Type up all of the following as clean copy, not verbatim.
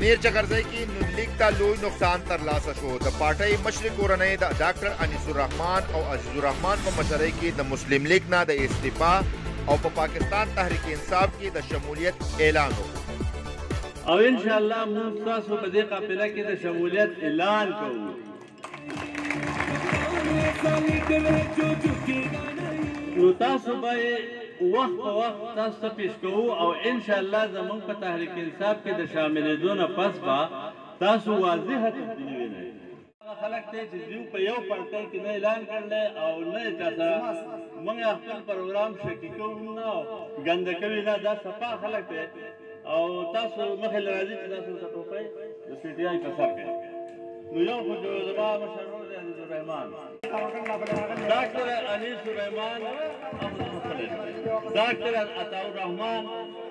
امیر چکرزئی کی نون لیگ تا لوی نقصان ترلاسه شو. د پارټۍ مشري کورنۍ د ډاکټر انیس الرحمن او عزیز الرحمن په مشرۍ کې د مسلم لیگ نه د استعفا او په پاکستان تحریک انصاف کې د شمولیت اعلان وکړ. او ان شاء الله موږ تاسو په دې قافله کې د شمولیت اعلان کوو. نو تاسو به وخت په وخت تاسو ته پیش کوو او ان شاء الله زموږ په تحریک انصاف کې د شاملېدو نه پس به تاسو واضحه تبدیلي وینئ. هغه خلک دی چې دوی په یو پارټۍ کې نه اعلان کړلی او نه یې چا سره موږ خپل پروګرام شکي کوو نه او ګنده کوي نه، دا صفا خلک دی او تاسو مخې له راځي چې تاسو ورته ټوپۍ د پي ټي آی په سر کوي. نو یو خو زما مشر ورور دی انیس الرحمن، ډاکټر انیس الرحمن، ډاکټر عطا الرحمن.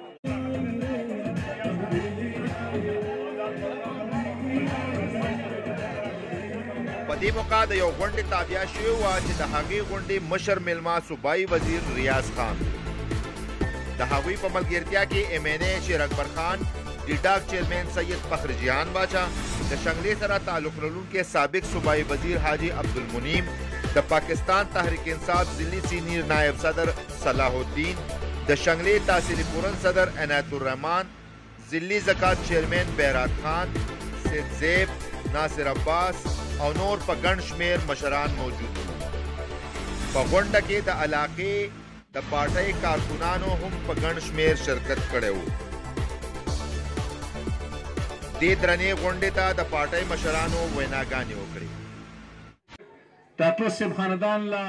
په دې موقع د یو غونډې تابع شوې وه چې د هغې غونډې مشر میلمه صوبایي وزیر ریاض خان. د هغوی په ملګرتیا کې ایم این اے شیر اکبر خان، ډي ډاک چیئرمین سید فخر جهان باچا، د شنګلې سره تعلق لرونکي سابق صوبایي وزیر حاجی عبدالمنیم، د پاکستان تحریک انصاف ضلعي سینئر نائب صدر صلاح الدین، د شنګلې تحصیلي پورن صدر عنایت الرحمان، ضلعي زکات چیئرمین بهراد خان، سید زیب، ناصر عباس او نور په ګڼ شمېر مشران موجود وو. په غونډه کې د علاقې د پارټۍ کارکونانو هم په ګڼ شمېر شرکت کړی و. دې درنې غونډې ته د پارټۍ مشرانو ویناګانې وکړې. ډاکټر صاحب خاندان لا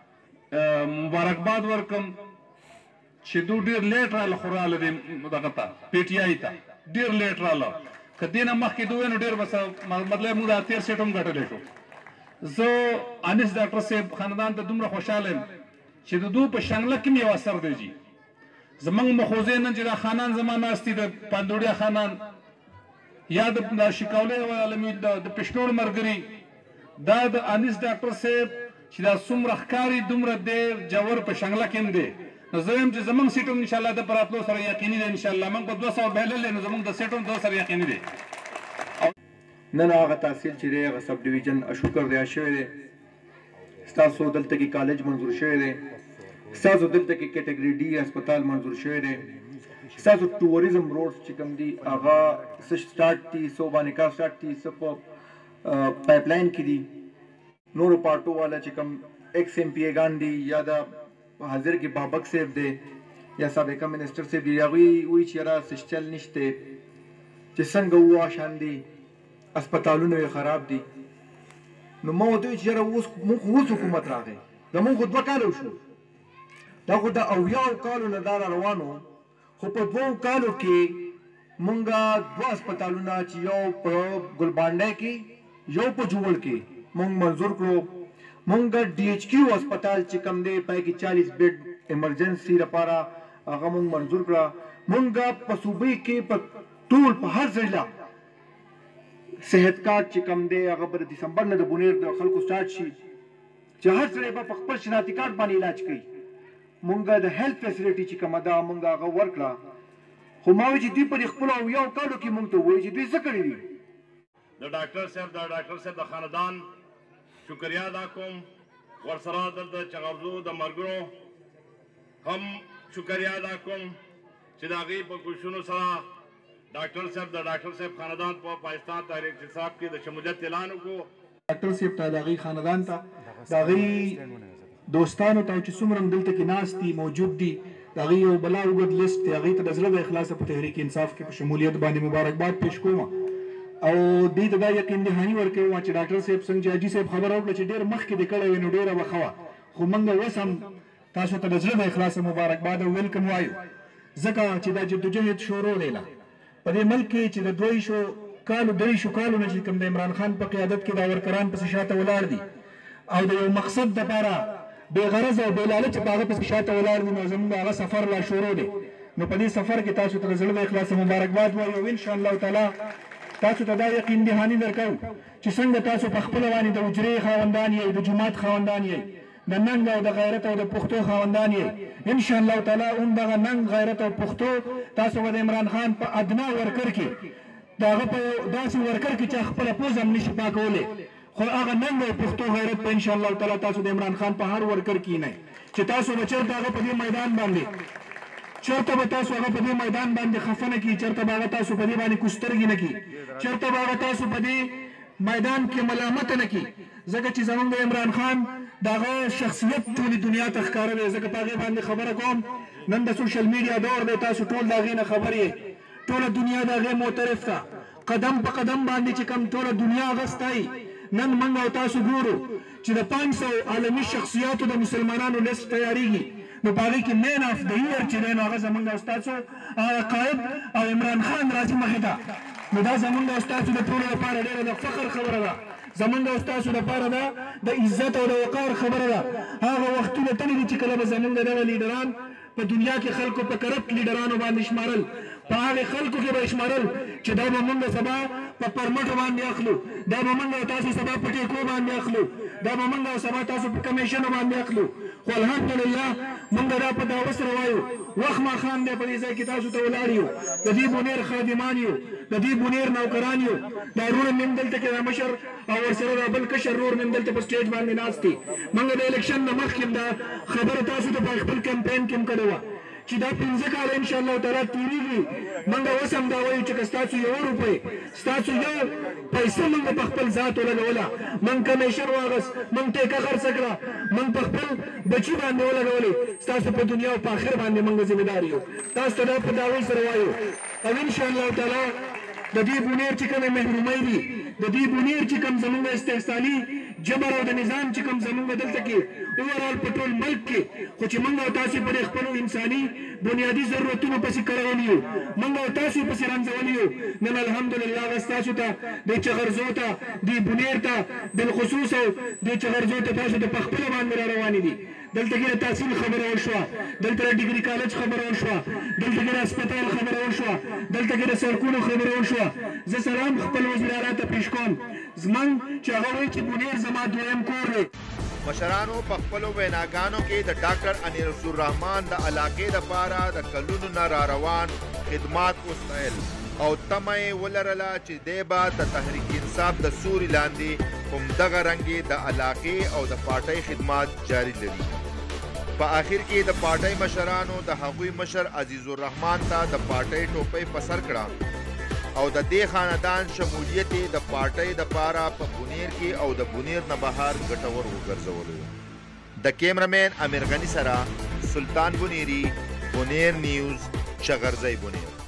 مبارکباد ورکم چې دوی ډېر لیټ راله خو راله دې دغه ته پی ټي آی ته ډېر لیټ راله. که دې نه مخکې دوی نو ډېر بس مطلب موږ دا 13 سیټ هم ګټلی شو. زه انیس ډاکټر صاحب خاندان ته دومره خوشحاله یم چې د دوی په شنګله کې مې یو اثر دی جي. زموږ مخوزې نن چې دا خانان زما ناست دي د پاندوړیا خانان یا د شکاولۍ عالمي د پشنوړ ملګري، دا د انیس ډاکټر صاحب چې دا څومره ښکاري دومره ډېر جوور په شنګله کې هم دی. نو زه وایم چې زموږ سیټ هم انشاءالله د په راتلو سره یقیني دی. انشاءالله موږ په 200 بهللی نو زموږ د سیټ هم 200 سره یقیني دی. نن هغه تحصیل چې دی هغه سب ډویژن اشوکر ریا شوی دی. ستاسو دلته کې کالج منظور شوی دی. ستاسو دلته کې کیټګري ډي هسپتال منظور شوی دی. ستاسو ټوریزم روډ چې کوم دي هغه څه سټارټ دي، څو باندې کار سټارټ دي، څه په پایپ لاین کې دي. نورو پارټو والا چې کوم ایکس ایم پی ګان دي یا د حاضر کې بابک صاحب دی یا سابقه منسټر صاحب دي، هغوی وایي چې یاره سیسټل نشته چې څنګه وو شان دي هسپتالونه یې خراب دي. نو ما ورته وایي چې یاره اوس حکومت راغی، زمونږ خو 2 کاله وشو، دا خو د 80 کالو نه دا روان وو، خو په 2 کالو کې مونږه 2 هسپتالونه چې یو په ګلبانډۍ کې یو په جوړ کې مونږ منظور کړو. مونږ ډي ایچ کیو هسپتال چې کوم دی پای کې 40 بیډ ایمرجنسي لپاره هغه مونږ منظور کړه. مونږ په صوبې کې په ټول په هر ځای لا صحت کارت چې کوم دی هغه به د دسمبر نه د بونیر د خلکو سټارټ شي چې هر سړی به په خپل شناختی کارت باندې علاج کوي. مونږ د هیلث فیسیلیټي چې کومه ده مونږ هغه ورکړه. خو ما وایي چې دوی په خپلو 80 کالو کې مونږ ته وایي چې دوی څه کړي دي. د ډاکټر صاحب د خاندان شکریه ادا کوم. ورسره دلته چغرزو د ملګرو هم شکریه ادا کوم چې د هغوی په کوششونو سره ډاکټر صاحب خاندان په پاکستان تحریک انصاف کې د شمولیت اعلان وکړو. ډاکټر صاحب ته د هغوی خاندان ته د هغوی دوستانو ته چې څومره دلته کې ناست دي موجود دي د هغوی یو بلا اوږد لیست دی. هغوی ته د زړه د اخلاصه په تحریک انصاف کې په شمولیت باندې مبارکباد پیش کوم او دوی ته دا یقین دهاني ورکوم چې ډاکټر صاحب څنګه چې حاجي صاحب خبره وکړه چې ډېر مخکې دې کړی وی نو ډېره به ښه وه، خو موږ اوس هم تاسو ته د زړه د اخلاصه مبارکباد او ویلکم وایو، ځکه چې دا جدوجهد شروع دی په دې ملک کې چې د 200 کالو نه چې کوم د عمران خان په قیادت کې دا ورکران پسې شاته ولاړ دي او د یو مقصد دپاره بې غرضه او بې لالچه په هغه پسې شاته ولاړ دي. نو زموږ هغه سفر لا شروع دی. نو په دې سفر کې تاسو ته د زړه د اخلاصه مبارکباد وایو او انشاءالله تعالی تاسو ته دا یقین دهاني درکوو چې څنګه تاسو په خپله باندې د حجرې خاوندان یئ، د جومات خاوندان یئ، د ننګ او د غیرت او د پښتو خاوندان یئ. انشاءالله تعالی اون دغه ننګ، غیرت او پښتو تاسو به د عمران خان په ادنا ورکر کې د هغه په داسې ورکر کې چې خپله پوزه هم نشي پاکولی خو هغه نن د پښتو غیرت په انشاءالله تعالی تاسو د عمران خان په هر ورکر کې نه چې تاسو به چېرته هغه په دې میدان باندې چېرته به تاسو هغه په دې میدان باندې خفه نه کړي چېرته به هغه تاسو په دې باندې کوسترګې نه کړي چېرته به هغه تاسو په دې میدان کې ملامته نه کړي ځکه چې زموږ د عمران خان د هغه شخصیت ټولې دنیا ته ښکاره دی ځکه په هغې باندې خبره کوم نن د سوشل میډیا دور دی تاسو ټول د هغې نه خبر یې ټوله دنیا د هغې معترف ده قدم په قدم باندې چې کوم ټوله دنیا هغه ستایي نن موږ او تاسو ګورو چې د 500 عالمي شخصیاتو د مسلمانانو لیست تیاریږي نو په هغې کې مین آف د ایئر چې دی نو هغه زموږ او ستاسو قائد او عمران خان راځي مخې ته نو دا زموږ او ستاسو د ټولو لپاره ډېره د فخر خبره ده زموږ او ستاسو لپاره ده د عزت او د وقار خبره ده هغه وختونه تللي دي چې کله به زموږ دغه لیډران په دنیا کې خلکو په کرپټ لیډرانو باندې شمارل په هغې خلکو کې به شمارل چې دا به موږ سبا په پرمټو باندې اخلو دا به موږ او تاسو سبا په ټیکو باندې اخلو دا به موږ او سبا تاسو په کمیشنو باندې اخلو خو الحمدلله موږ دا په دعوه سره وایو وخت ماښام دی په دې ځای کې تاسو ته ولاړ یو د دې بونیر خادمان یو د دې بونیر نوکران یو دا وروڼه مې هم دلته کې دا مشر او ورسره دا بل کشر ورور مې هم دلته په سټیج باندې ناست دي موږ د الیکشن نه مخکې دا خبره تاسو ته په خپل کمپین کې هم کړې وه چې دا 15 کاله انشاءالله تعالی تېرېږي موږ اوس هم دا وایو چې که ستاسو 1 روپۍ ستاسو یو پیسه موږ په خپل ذات ولګوله موږ کمیشن واغست موږ ټیکه خرڅه کړه موږ په خپل بچي باندې ولګولې ستاسو په دنیا او په آخر باندې موږ ذمهدار یو تاسو ته دا په دعوی سره وایو او انشاءالله تعالی د دې بونیر چې کومې محرومۍ دي د دې بونیر چې کوم زموږ استحصالي جبر او د نظام چې کوم زموږ دلته کې اوورال په ټول ملک کې خو چې موږ او تاسو پر خپلو انساني بنیادي ضرورتونو پسې کړولي یو موږ او تاسو پسې رنځولي یو نن الحمدلله هغه ستاسو ته دې چغرزو ته دې بونیر ته بالخصوص او دې چغرزو ته تاسو ته په خپله باندې را روانې دي دلته کې د تحصیل خبره وشوه دلته د ډګري کالج خبره وشوه دلته کې د هسپتال خبره وشوه دلته کې د سړکونو خبره وشوه زه سلام خپل وزیر اعلی ته پیش کوم زموږ چې هغه وایي چې بونیر زما دویم کور دی مشرانو په خپلو ویناګانو کې د ډاکټر انیرالرحمن د علاقې دپاره د کلونو نه را روان خدمات وستایل او تمه یې ولرله چې دی به د تحریک انصاف د سوري لاندې همدغه رنګې د علاقې او د پارټۍ خدمات جاري لري په آخر کې د پارټۍ مشرانو د هغوی مشر عزیز الرحمن ته د پارټۍ ټوپۍ په سر کړه او د دې خاندان شمولیت د پارټۍ دپاره په بونیر کې او د بونیر نه بهر ګټور وګرځولو د کیمرمین امیر غني سره سلطان بونیری بونیر نیوز چغرزی بونیر